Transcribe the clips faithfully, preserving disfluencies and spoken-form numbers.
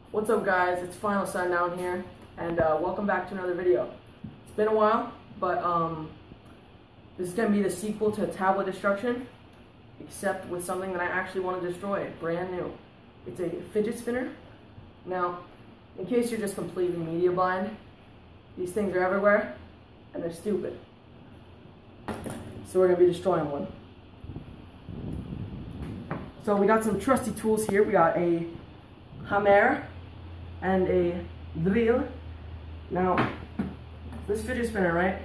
What's up, guys? It's Final Sundown here, and uh, welcome back to another video. It's been a while, but um, this is going to be the sequel to Tablet Destruction, except with something that I actually want to destroy, brand new. It's a fidget spinner. Now, in case you're just completely media blind, these things are everywhere, and they're stupid. So we're going to be destroying one. So we got some trusty tools here. We got a hammer and a drill. Now, this fidget spinner, right?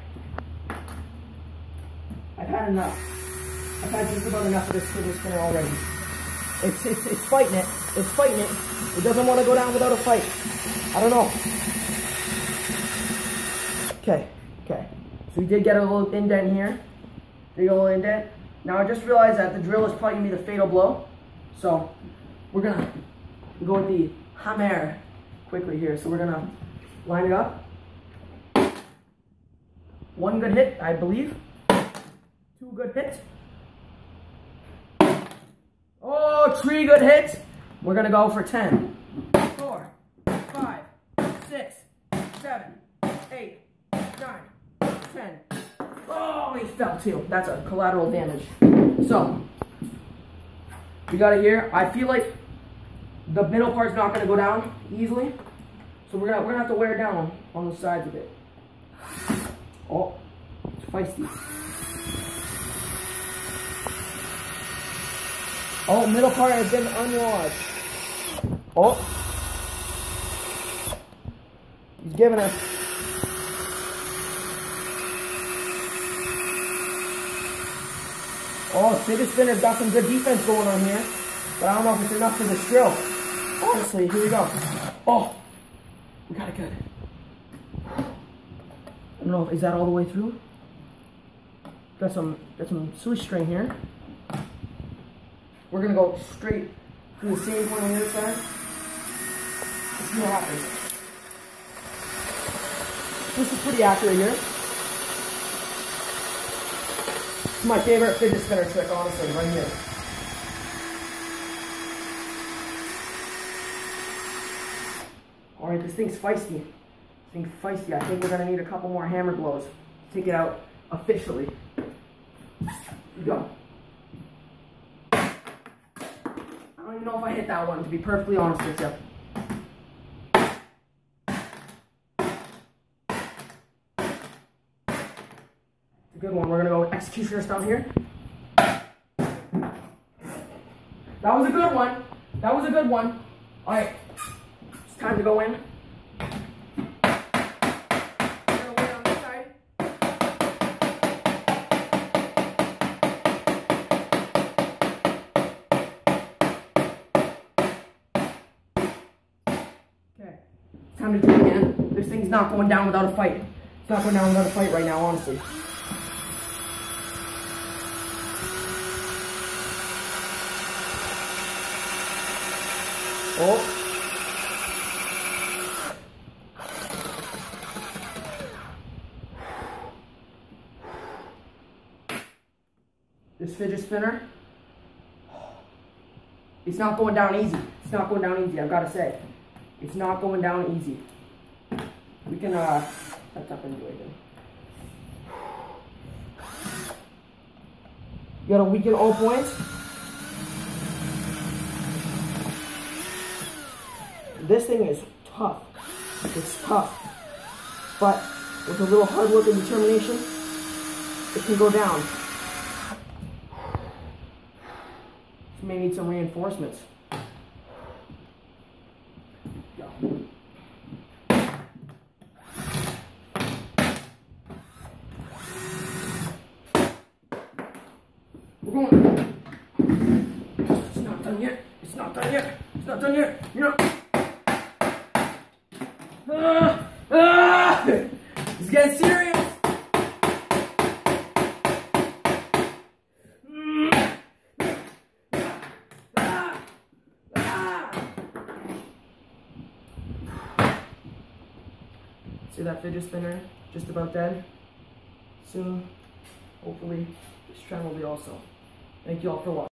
I've had enough. I've had just about enough of this fidget spinner already. It's, it's, it's fighting it. It's fighting it. It doesn't want to go down without a fight. I don't know. Okay, okay. So we did get a little indent here. Big old indent. Now I just realized that the drill is probably going to be the fatal blow. So we're going to go with the hammer quickly here. So we're going to line it up. One good hit, I believe. Two good hits. Oh, three good hits. We're going to go for ten. Four, five, six, seven, eight, nine, ten. Oh, he fell too. That's a collateral damage. So, we got it here. I feel like the middle part's not going to go down easily. So we're gonna we're gonna have to wear it down on the sides of it. Oh, it's feisty. Oh, middle part has been unlodged. Oh, he's giving us. Oh, fidget spinner's got some good defense going on here, but I don't know if it's enough for this drill. Honestly, here we go. Oh, we got it good. I don't know, is that all the way through? Got some, got some silly string here. We're gonna go straight through the same point on the other side. Let's see what happens. This is pretty accurate here. This is my favorite fidget spinner trick, honestly, right here. Alright, this thing's feisty. This thing's feisty. I think we're gonna need a couple more hammer blows to take it out officially. Here we go. I don't even know if I hit that one, to be perfectly honest with you. Good one. We're gonna go executioner style here. That was a good one. That was a good one. All right, it's time to go in. We're gonna wait on this side. Okay, it's time to do it again. This thing's not going down without a fight. It's not going down without a fight right now, honestly. Oh. This fidget spinner, it's not going down easy. It's not going down easy, I've got to say. It's not going down easy. We can, uh, let's up and do it again. You gotta weaken all points. This thing is tough. It's tough. But with a little hard work and determination, it can go down. This may need some reinforcements. Go. We're going. It's not done yet. It's not done yet. It's not done yet. You're not. Ah, ah, it's getting serious. Ah, ah. See that fidget spinner? Just about dead. Soon, hopefully, this trend will be also. Thank you all for watching.